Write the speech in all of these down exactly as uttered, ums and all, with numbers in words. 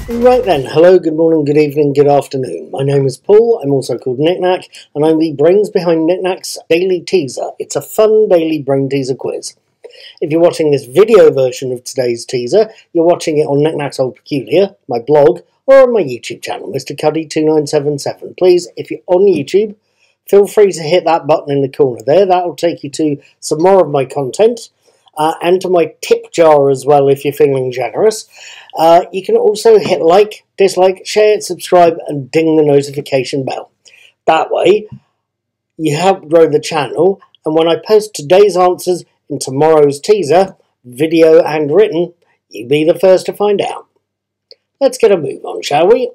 Right then, hello, good morning, good evening, good afternoon. My name is Paul, I'm also called Knickknack, and I'm the brains behind Knickknack's Daily Teaser. It's a fun daily brain teaser quiz. If you're watching this video version of today's teaser, you're watching it on Knickknack's Old Peculiar, my blog, or on my YouTube channel, Mister Cuddy two nine seven seven. Please, if you're on YouTube, feel free to hit that button in the corner there. That'll take you to some more of my content. Uh, and to my tip jar as well if you're feeling generous. Uh, you can also hit like, dislike, share, subscribe and ding the notification bell. That way you help grow the channel, and when I post today's answers in tomorrow's teaser, video and written, you'll be the first to find out. Let's get a move on, shall we?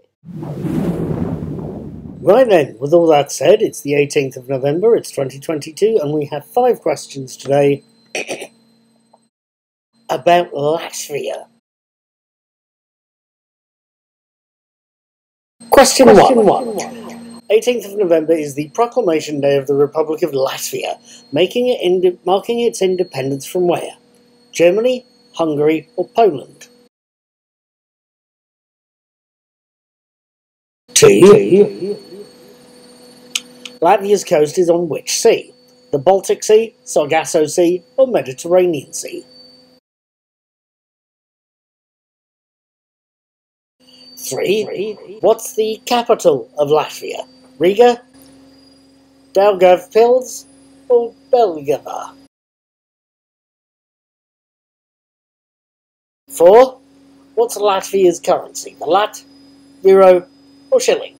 Right then, with all that said, it's the eighteenth of November, it's twenty twenty-two, and we have five questions today about Latvia. Question, Question one. one. eighteenth of November is the Proclamation Day of the Republic of Latvia, making it ind marking its independence from where? Germany, Hungary or Poland? Two. Two. Latvia's coast is on which sea? The Baltic Sea, Sargasso Sea or Mediterranean Sea? Three. What's the capital of Latvia? Riga, Daugavpils, or Belgrade? Four. What's Latvia's currency? The lat, euro, or shilling?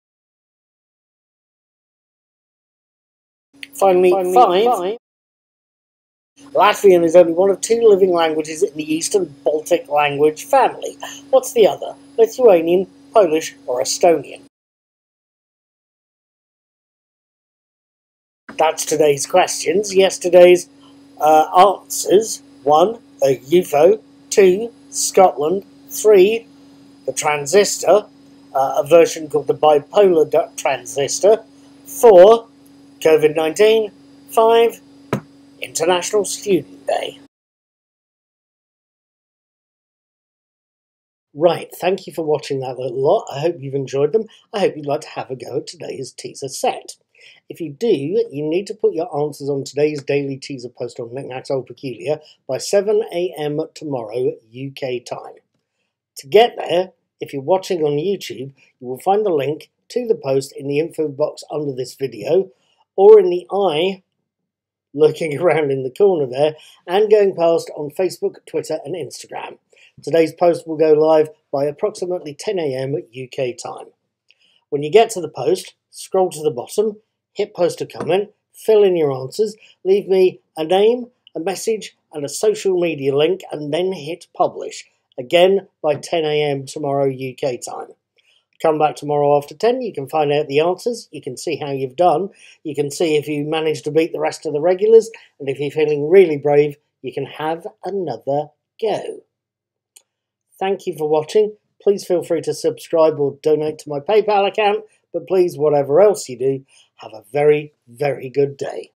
Finally, Finally five. five. Latvian is only one of two living languages in the Eastern Baltic language family. What's the other? Lithuanian, Polish, or Estonian? That's today's questions. Yesterday's uh, answers. One, a U F O. Two, Scotland. Three, the transistor, uh, a version called the bipolar transistor. Four, COVID nineteen. Five, International Student Day. Right, thank you for watching that little lot. I hope you've enjoyed them. I hope you'd like to have a go at today's teaser set. If you do, you need to put your answers on today's daily teaser post on Knickknack's Old Peculiar by seven A M tomorrow U K time. To get there, if you're watching on YouTube, you will find the link to the post in the info box under this video, or in the eye lurking around in the corner there, and going past on Facebook, Twitter and Instagram. Today's post will go live by approximately ten A M U K time. When you get to the post, scroll to the bottom, hit post a comment, fill in your answers, leave me a name, a message and a social media link, and then hit publish. Again by ten A M tomorrow U K time. Come back tomorrow after ten, you can find out the answers, you can see how you've done, you can see if you managed to beat the rest of the regulars, and if you're feeling really brave, you can have another go. Thank you for watching. Please feel free to subscribe or donate to my PayPal account, but please, whatever else you do, have a very, very good day.